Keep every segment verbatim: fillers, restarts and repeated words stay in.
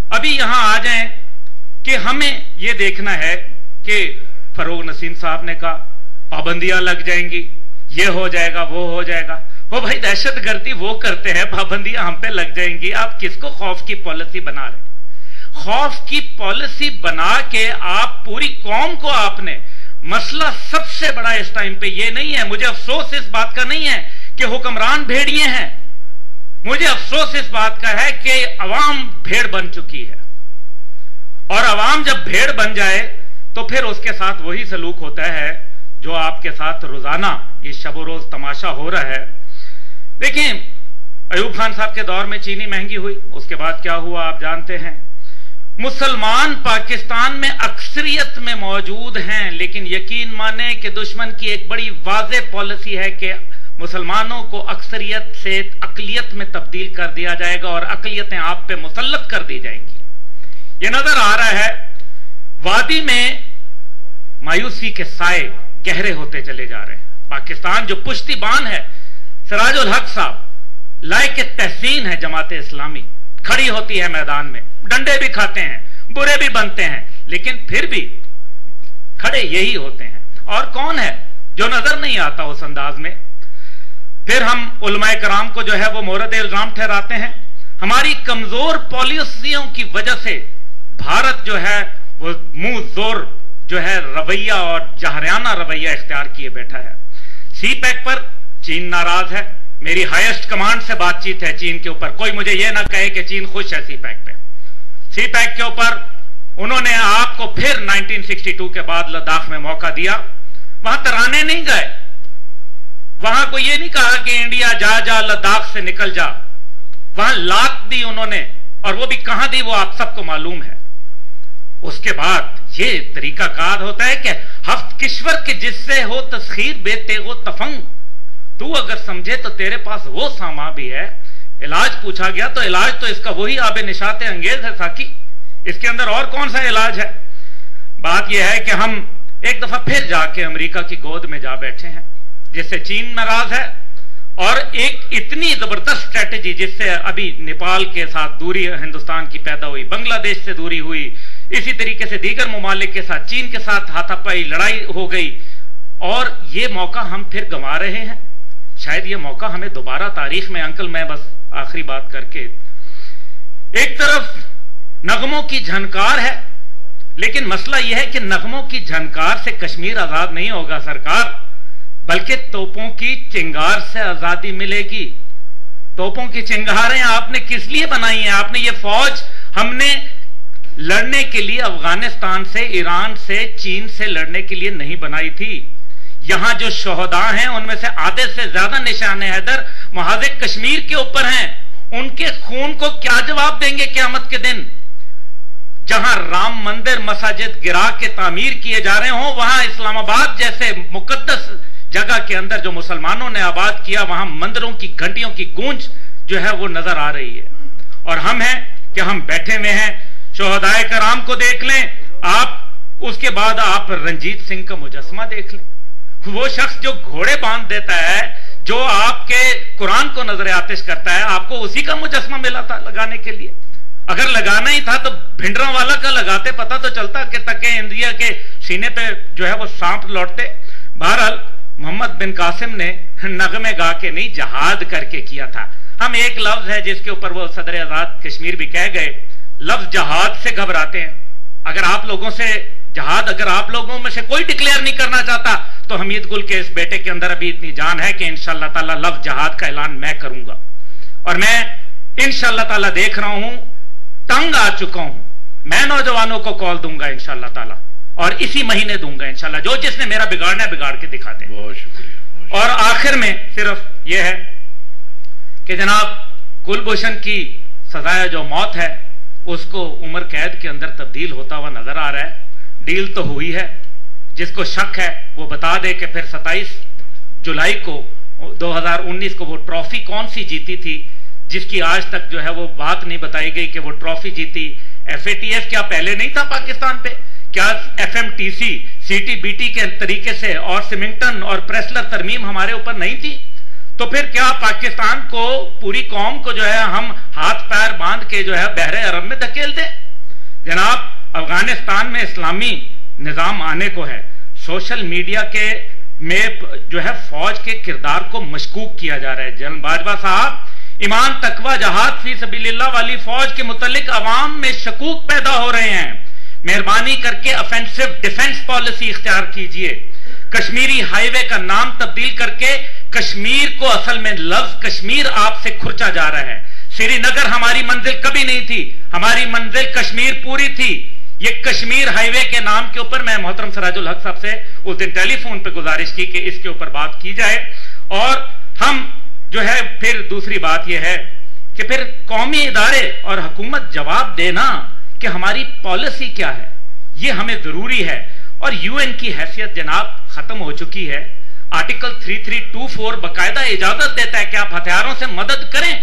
अभी यहां आ जाएं कि हमें यह देखना है कि फरोग नसीम साहब ने कहा पाबंदियां लग जाएंगी, ये हो जाएगा, वो हो जाएगा। वो भाई दहशतगर्दी वो करते हैं, पाबंदियां हम पे लग जाएंगी। आप किसको खौफ की पॉलिसी बना रहे? खौफ की पॉलिसी बना के आप पूरी कौम को आपने, मसला सबसे बड़ा इस टाइम पे ये नहीं है, मुझे अफसोस इस बात का नहीं है कि हुक्मरान भेड़िए हैं, मुझे अफसोस इस बात का है कि अवाम भेड़ बन चुकी है। और अवाम जब भेड़ बन जाए तो फिर उसके साथ वही सलूक होता है जो आपके साथ रोजाना ये शबो रोज तमाशा हो रहा है। देखिए, अयूब खान साहब के दौर में चीनी महंगी हुई, उसके बाद क्या हुआ आप जानते हैं। मुसलमान पाकिस्तान में अक्सरियत में मौजूद हैं, लेकिन यकीन माने कि दुश्मन की एक बड़ी वाज़े पॉलिसी है कि मुसलमानों को अक्सरियत से अकलियत में तब्दील कर दिया जाएगा और अकलियतें आप पे मुसल्लत कर दी जाएंगी। यह नजर आ रहा है। वादी में मायूसी के साए गहरे होते चले जा रहे हैं। पाकिस्तान जो पुश्तीबान है, सिराजुल हक साहब लायक तहसीन है, जमाते इस्लामी खड़ी होती है मैदान में, डंडे भी खाते हैं, बुरे भी बनते हैं, लेकिन फिर भी खड़े यही होते हैं। और कौन है जो नजर नहीं आता उस अंदाज में? फिर हम उलमाए कराम को जो है वो मोरद इल्जाम ठहराते हैं। हमारी कमजोर पॉलिसियों की वजह से भारत जो है वो मुंह जोर जो है रवैया और जहरियाना रवैया इख्तियार किए बैठा है। सी पैक पर चीन नाराज है। मेरी हाईएस्ट कमांड से बातचीत है चीन के ऊपर। कोई मुझे यह ना कहे कि चीन खुश है सी पैक पे। सी पैक के ऊपर उन्होंने आपको फिर नाइनटीन सिक्सटी टू के बाद लद्दाख में मौका दिया। वहां तराने नहीं गए, वहां को यह नहीं कहा कि इंडिया जा जा लद्दाख से निकल जा। वहां लात दी उन्होंने, और वो भी कहां दी वो आप सबको मालूम है। उसके बाद ये तरीकाकार होता है कि हफ्त किश्वर के जिससे हो तस्खीर बेते हो तफंग, तू अगर समझे तो तेरे पास वो सामा भी है। इलाज पूछा गया तो इलाज तो इसका वही आबे निशात अंगेज है साकी, इसके अंदर और कौन सा इलाज है? बात यह है कि हम एक दफा फिर जाके अमेरिका की गोद में जा बैठे हैं, जिससे चीन नाराज है, और एक इतनी जबरदस्त स्ट्रेटेजी जिससे अभी नेपाल के साथ दूरी हिंदुस्तान की पैदा हुई, बांग्लादेश से दूरी हुई, इसी तरीके से दीगर ममालिक के साथ, चीन के साथ हाथापाई लड़ाई हो गई, और ये मौका हम फिर गंवा रहे हैं। शायद ये मौका हमें दोबारा तारीख में, अंकल मैं बस आखिरी बात करके, एक तरफ नगमों की झनकार है, लेकिन मसला यह है कि नगमों की झनकार से कश्मीर आजाद नहीं होगा सरकार, बल्कि तोपों की चिंगार से आजादी मिलेगी। तोपों की चिंगारें आपने किस लिए बनाई हैं? आपने ये फौज हमने लड़ने के लिए अफगानिस्तान से, ईरान से, चीन से लड़ने के लिए नहीं बनाई थी। यहां जो शोहदा हैं उनमें से आधे से ज्यादा निशाने हैदर महाजे कश्मीर के ऊपर हैं। उनके खून को क्या जवाब देंगे क़यामत के दिन? जहां राम मंदिर मसाजिद गिरा के तामीर किए जा रहे हों, वहां इस्लामाबाद जैसे मुकद्दस जगह के अंदर जो मुसलमानों ने आबाद किया, वहां मंदिरों की घंटियों की गूंज जो है वो नजर आ रही है। और हम हैं कि हम बैठे हुए हैं, शोहदाए कराम को देख लें आप, उसके बाद आप रंजीत सिंह का मुजस्मा देख लें। वो शख्स जो घोड़े बांध देता है, जो आपके कुरान को नजर आतिश करता है, आपको उसी का मुजस्मा मिला था लगाने के लिए। अगर लगाना ही था तो भिंडरा वाला का लगाते, पता तो चलता कि तके इंडिया के सीने पे जो है वो सांप लौटते। बहरहाल मोहम्मद बिन कासिम ने नगमे गा के नहीं, जहाद करके किया था। हम एक लफ्ज है जिसके ऊपर वो सदर आजाद कश्मीर भी कह गए, लफ्ज जहाद से घबराते हैं। अगर आप लोगों से जहाद, अगर आप लोगों में से कोई डिक्लेयर नहीं करना चाहता, तो हमीद गुल के इस बेटे के अंदर अभी इतनी जान है कि इंशाअल्लाह ताला लफ्ज जहाद का ऐलान मैं करूंगा। और मैं इंशाअल्लाह ताला देख रहा हूं, तंग आ चुका हूं, मैं नौजवानों को कॉल दूंगा इंशाअल्लाह ताला, और इसी महीने दूंगा इंशाअल्लाह। जो जिसने मेरा बिगाड़ना है बिगाड़ के दिखा दे। बहुत शुक्रिया। और आखिर में सिर्फ यह है कि जनाब कुलभूषण की सजाया जो मौत है, उसको उम्र कैद के अंदर तब्दील होता हुआ नजर आ रहा है। डील तो हुई है, जिसको शक है वो बता दे कि फिर सत्ताईस जुलाई को दो हज़ार उन्नीस को वो ट्रॉफी कौन सी जीती थी, जिसकी आज तक जो है वो बात नहीं बताई गई कि वो ट्रॉफी जीती। एफ ए टी एफ क्या पहले नहीं था पाकिस्तान पे? क्या F M T C C T B T के तरीके से और सिमिंगटन और प्रेसलर तरमीम हमारे ऊपर नहीं थी? तो फिर क्या पाकिस्तान को, पूरी कौम को जो है हम हाथ पैर बांध के जो है बहरे अरब में धकेल दें? जनाब अफगानिस्तान में इस्लामी निजाम आने को है, सोशल मीडिया के में जो है फौज के किरदार को मशकूक किया जा रहा है। जनरल बाजवा साहब, ईमान तकवा जहाद फी सबीलिल्लाह वाली फौज के मुतालिक अवाम में शकूक पैदा हो रहे हैं। मेहरबानी करके ऑफेंसिव डिफेंस पॉलिसी इख्तियार कीजिए। कश्मीरी हाईवे का नाम तब्दील करके कश्मीर को असल में लफ्ज कश्मीर आपसे खुरचा जा रहा है। श्रीनगर हमारी मंजिल कभी नहीं थी, हमारी मंजिल कश्मीर पूरी थी। ये कश्मीर हाईवे के नाम के ऊपर मैं मोहतरम सराजुल हक साहब से उस दिन टेलीफोन पे गुजारिश की कि इसके ऊपर बात की जाए। और हम जो है फिर दूसरी बात यह है कि फिर कौमी इदारे और हुकूमत जवाब देना कि हमारी पॉलिसी क्या है, ये हमें जरूरी है। और यूएन की हैसियत जनाब खत्म हो चुकी है। Article three three two four बकायदा इजाजत देता है कि आप हथियारों से मदद करें।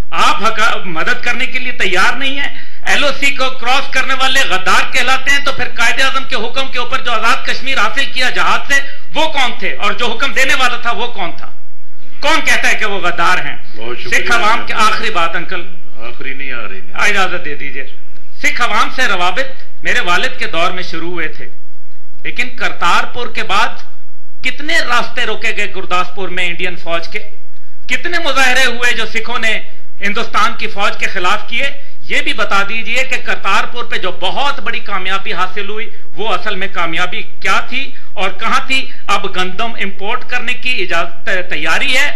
आप मदद करने के लिए तैयार नहीं है। एलओसी को क्रॉस करने वाले गद्दार कहलाते हैं। तो फिर कायदे आजम के हुक्म के ऊपर जो आजाद कश्मीर हासिल किया जहाज से, वो कौन थे? और जो हुक्म देने वाला था वो कौन था? कौन कहता है कि वो गद्दार हैं? सिख अवाम के आखिरी बात अंकल, आखिरी नहीं आ रही, इजाजत दे दीजिए। सिख अवाम से रवाबित मेरे वालिद के दौर में शुरू हुए थे, लेकिन करतारपुर के बाद कितने रास्ते रोके गए गुरदासपुर में इंडियन फौज के, कितने मुजाहरे हुए जो सिखों ने हिंदुस्तान की फौज के खिलाफ किए। ये भी बता दीजिए कि करतारपुर पे जो बहुत बड़ी कामयाबी हासिल हुई वो असल में कामयाबी क्या थी और कहां थी? अब गंदम इंपोर्ट करने की इजाजत तैयारी है।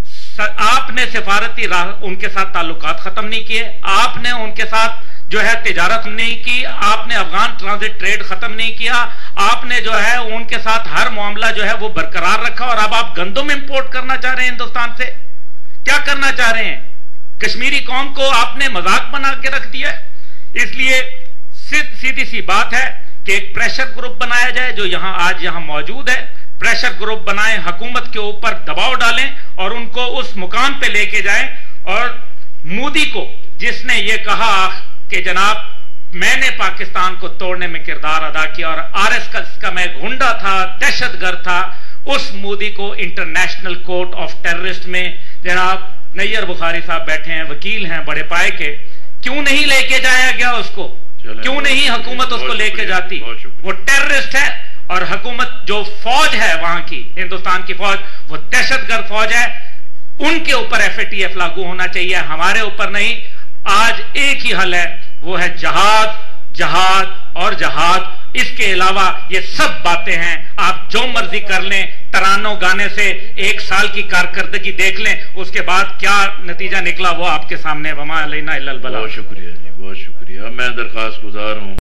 आपने सिफारती उनके साथ ताल्लुकात खत्म नहीं किए, आपने उनके साथ जो है तिजारत नहीं की, आपने अफगान ट्रांजिट ट्रेड खत्म नहीं किया, आपने जो है उनके साथ हर मामला जो है वो बरकरार रखा। और अब आप गंदम इंपोर्ट करना चाह रहे हैं हिंदुस्तान से। क्या करना चाह रहे हैं? कश्मीरी कौम को आपने मजाक बना के रख दिया। इसलिए सीधी सी बात है कि एक प्रेशर ग्रुप बनाया जाए जो यहां आज यहां मौजूद है। प्रेशर ग्रुप बनाएं, हुकूमत के ऊपर दबाव डालें और उनको उस मुकाम पे लेके जाएं। और मोदी को, जिसने ये कहा कि जनाब मैंने पाकिस्तान को तोड़ने में किरदार अदा किया और आरएसएस का मैं गुंडा था, दहशतगर्द था, उस मोदी को इंटरनेशनल कोर्ट ऑफ टेररिस्ट में जनाब नैयर बुखारी साहब बैठे हैं, वकील हैं बड़े पाए के, क्यों नहीं लेके जाया गया उसको? क्यों नहीं हुकूमत उसको लेके जाती? वो टेररिस्ट है और हुकूमत जो फौज है वहां की, हिंदुस्तान की फौज, वो दहशतगर्द फौज है। उनके ऊपर एफएटीएफ लागू होना चाहिए, हमारे ऊपर नहीं। आज एक ही हल है, वो है जहाद, जहाद और जहाद। इसके अलावा ये सब बातें हैं, आप जो मर्जी कर लें, तरानों गाने से एक साल की कारकर्दगी देख लें, उसके बाद क्या नतीजा निकला वो आपके सामने। वमा अलैना इल्लल बलाग। बहुत शुक्रिया जी, बहुत शुक्रिया। मैं दरखास्त गुजार हूं